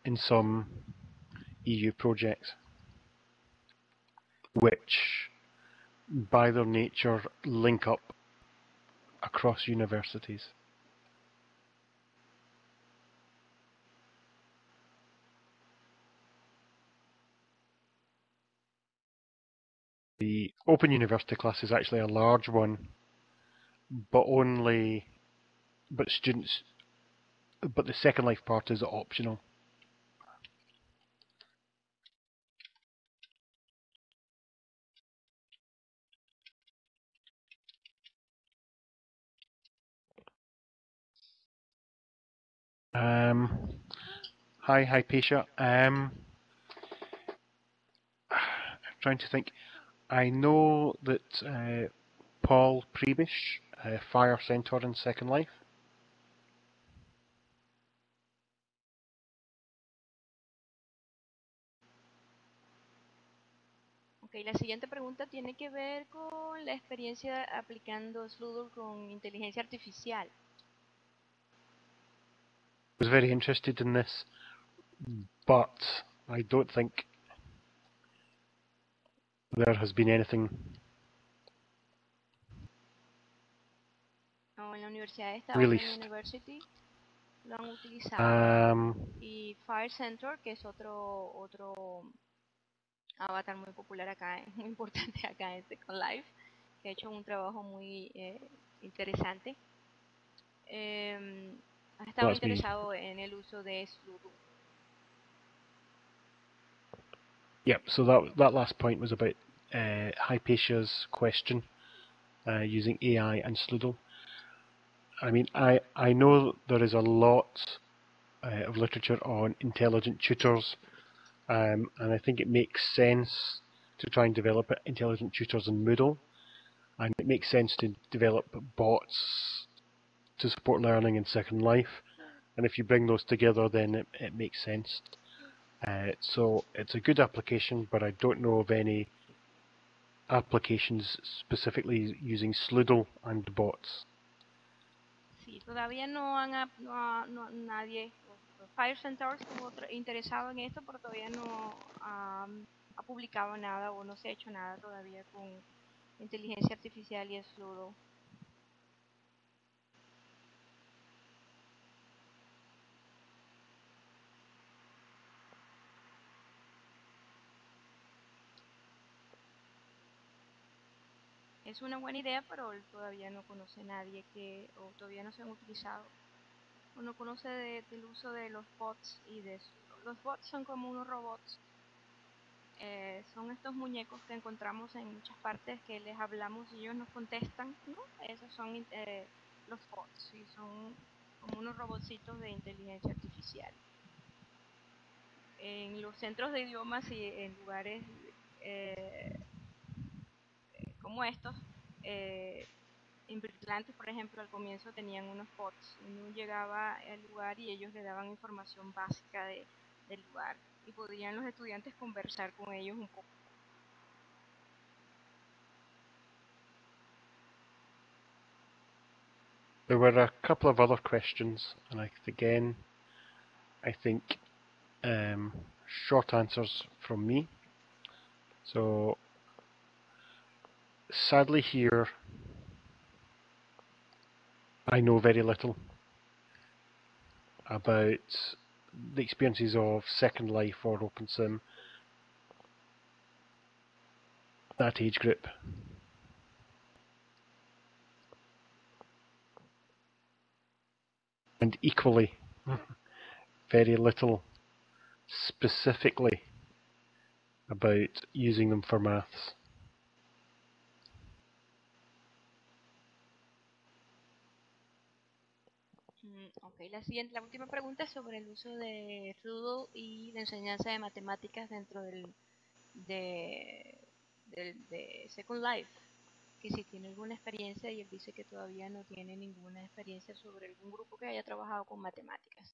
in some EU projects, which by their nature link up across universities. The Open University class is actually a large one, but the Second Life part is optional. Hi, Hypatia. I'm trying to think. I know that Paul Prebish, Fire Centaur in Second Life. Ok, la siguiente pregunta tiene que ver con la experiencia aplicando Sloodle con inteligencia artificial. I was very interested in this, but I don't think there has been anything No, en la Universidad de released. University lo han utilizado. Um, Y Fire Centaur, que es otro avatar muy popular acá, muy importante acá en Second Life, que ha hecho un trabajo muy interesante. Ha estado interesado en el uso de Sloodle. Yep, so that last point was about Hypatia's question using AI and Sloodle. I mean, I know there is a lot of literature on intelligent tutors, and I think it makes sense to try and develop intelligent tutors in Moodle, and it makes sense to develop bots to support learning in Second Life, and if you bring those together, then it makes sense. So it's a good application, but I don't know of any applications specifically using Sloodle and bots. Sí, todavía nadie, Fire Centaur estuvo interesado en esto, pero todavía no ha publicado nada o no se ha hecho nada todavía con inteligencia artificial y Sloodle. Es una buena idea, pero todavía no conoce nadie o todavía no se han utilizado. O no conoce del uso de los bots y de los bots son como unos robots. Son estos muñecos que encontramos en muchas partes que les hablamos y ellos nos contestan, ¿no? Esos son los bots y son como unos robotcitos de inteligencia artificial. En los centros de idiomas y en lugares como estos, en Britlantis, por ejemplo, al comienzo tenían unos bots. Uno llegaba al lugar y ellos le daban información básica del lugar y podían los estudiantes conversar con ellos un poco. There were a couple of other questions, and I think short answers from me. So sadly here, I know very little about the experiences of Second Life or OpenSim, that age group. And equally, very little specifically about using them for maths. Okay, la última pregunta es sobre el uso de Sloodle y la enseñanza de matemáticas dentro de Second Life. Que si tiene alguna experiencia, y él dice que todavía no tiene ninguna experiencia sobre algún grupo que haya trabajado con matemáticas.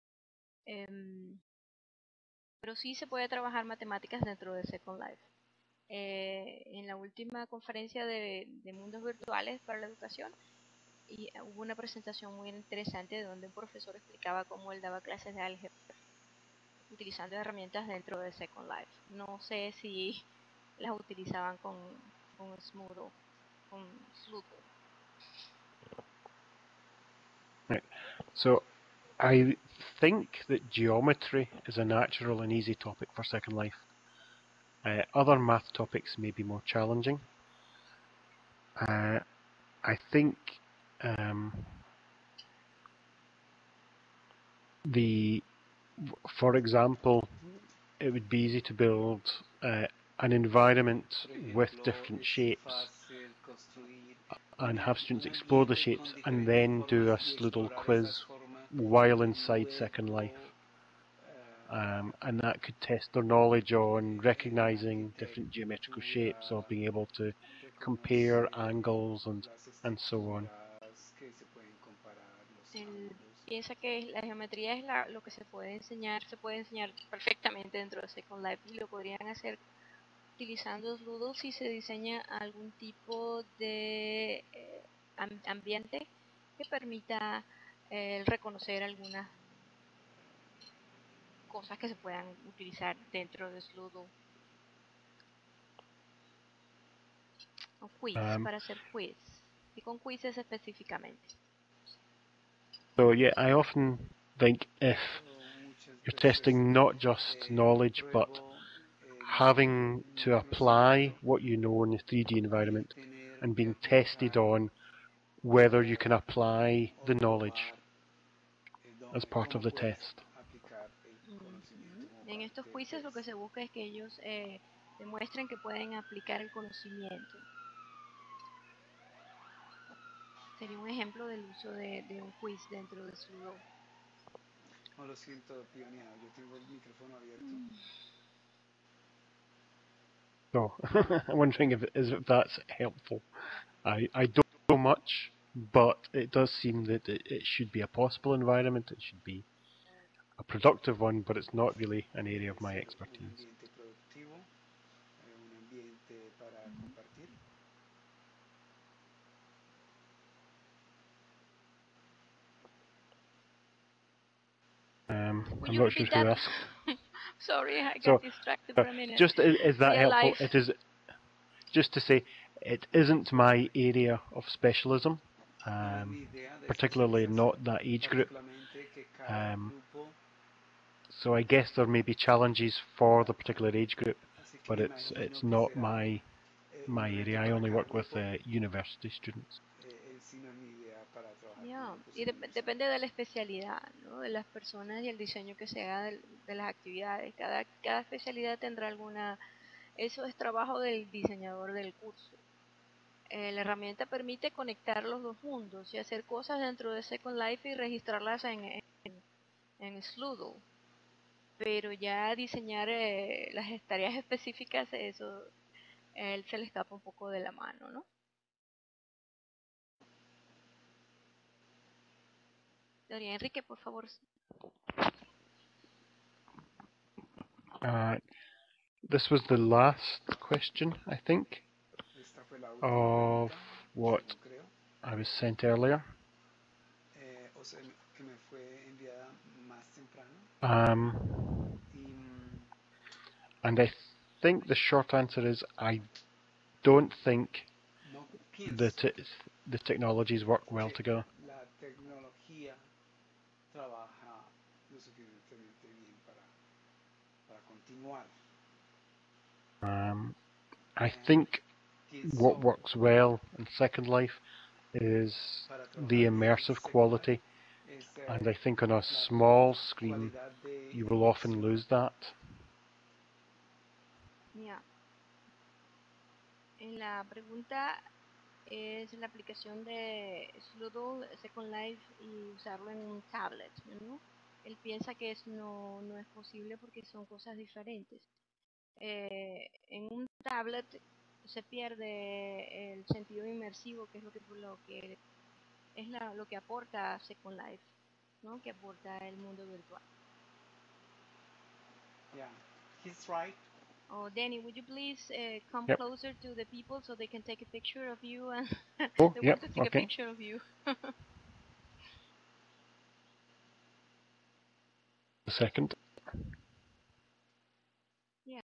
Pero sí se puede trabajar matemáticas dentro de Second Life. En la última conferencia de mundos virtuales para la educación hubo una presentación muy interesante donde un profesor explicaba cómo él daba clases de álgebra. utilizando herramientas dentro de Second Life. No sé si las utilizaban con Smoodle, con Sloodle. Right. So I think that geometry is a natural and easy topic for Second Life. Other math topics may be more challenging. I think for example, it would be easy to build an environment with different shapes and have students explore the shapes and then do a Sloodle quiz while inside Second Life. And that could test their knowledge on recognizing different geometrical shapes or being able to compare angles and so on. Él piensa que la geometría es lo que se puede enseñar perfectamente dentro de Second Life y lo podrían hacer utilizando Sloodle si se diseña algún tipo de ambiente que permita reconocer algunas cosas que se puedan utilizar dentro de Sloodle. O quiz, para hacer quiz. Y con quizzes específicamente. So yeah, I often think if you're testing not just knowledge, but having to apply what you know in the 3D environment and being tested on whether you can apply the knowledge as part of the test. En estos quizzes lo que se busca es que ellos demuestren que pueden aplicar el conocimiento. Sería un ejemplo del uso de un quiz dentro de Sloodle. No, lo siento, pioneado, yo tengo el micrófono abierto. So, I'm wondering if that's helpful. I don't know much, but it does seem that it should be a possible environment. It should be a productive one, but it's not really an area of my expertise. Un ambiente productivo, un ambiente para compartir. I'm not sure who else. Sorry, I got distracted for a minute. Just is that helpful? It is. Just to say, it isn't my area of specialism, particularly not that age group. So I guess there may be challenges for the particular age group, but it's not my area. I only work with university students. Yeah. Y depende de la especialidad, ¿no? De las personas y el diseño que se haga de las actividades. Cada especialidad tendrá alguna. Eso es trabajo del diseñador del curso. La herramienta permite conectar los dos mundos y hacer cosas dentro de Second Life y registrarlas en Sloodle. Pero ya diseñar las tareas específicas, eso él se le escapa un poco de la mano, ¿no? Doña Enrique, por favor. This was the last question, I think, of what I was sent earlier. And I think the short answer is I don't think the technologies work well together. I think what works well in Second Life is the immersive quality, and I think on a small screen you will often lose that. Yeah. En la pregunta es la aplicación de Sloodle, Second Life y usarlo en un tablet, ¿no? Él piensa que no es posible porque son cosas diferentes. En un tablet se pierde el sentido inmersivo, que es lo que aporta Second Life, ¿no? Que aporta el mundo virtual. Yeah, he's right. Oh, Danny, would you please come closer to the people so they can take a picture of you and they want to take a picture of you. A second.